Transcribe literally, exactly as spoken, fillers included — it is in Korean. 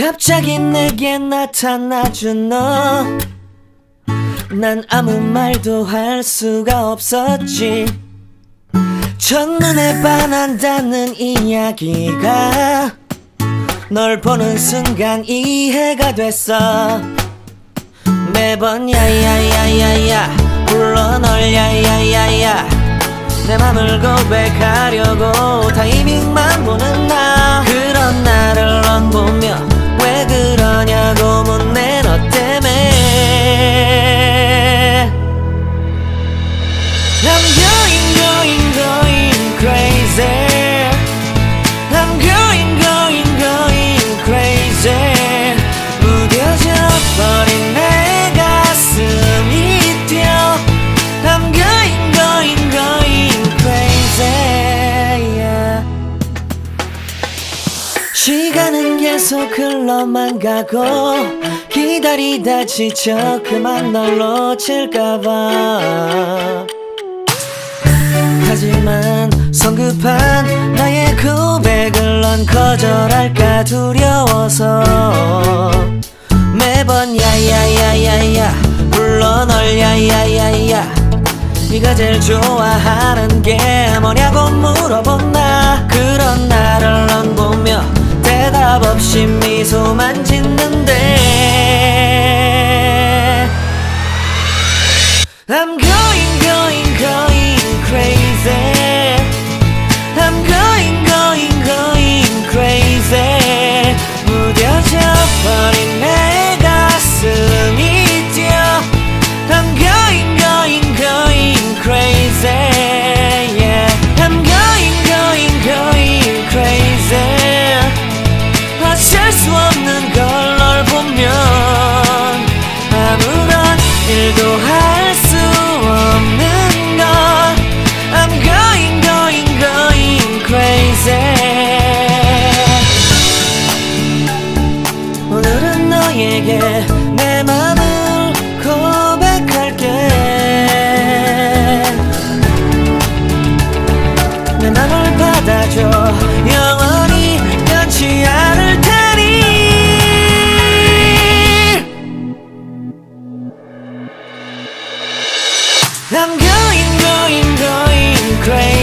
갑자기 내게 나타나준 너, 난 아무 말도 할 수가 없었지. 첫눈에 반한다는 이야기가 널 보는 순간 이해가 됐어. 매번 야야야야야 불러 널 야야야야, 내 맘을 고백하려고 타이밍만 보는 나. 그런 나를 넌 보며 왜 그러냐고 묻네. 너 때문에 I'm going going going crazy. I'm going going going crazy. 무뎌져 버린 내 가슴이 뛰어. I'm going going going crazy, yeah. 시간은 계속 흘러만 가고 기다리다 지쳐 그만 널 놓칠까봐. 하지만 성급한 나의 고백을 넌 거절할까 두려워서 매번 야야야야야 불러 널 야야야야. 네가 제일 좋아하는 게 뭐냐고 물어본 나. 그런 나를 넌 보며 대답 없이 미소만 짓는데 I'm going going going crazy. I'm going going going crazy. 무뎌져 버린 내 가슴이 뛰어. I'm going going going crazy, yeah. I'm going going going crazy. 어쩔 수 없는 걸 널 보면 아무런 일도 할 수 없는 걸. I'm going going going crazy. 오늘은 너에게 내 맘을 고백할게. 내 맘을 받아줘. 영원히 변치 않을 테니. I'm going going going crazy.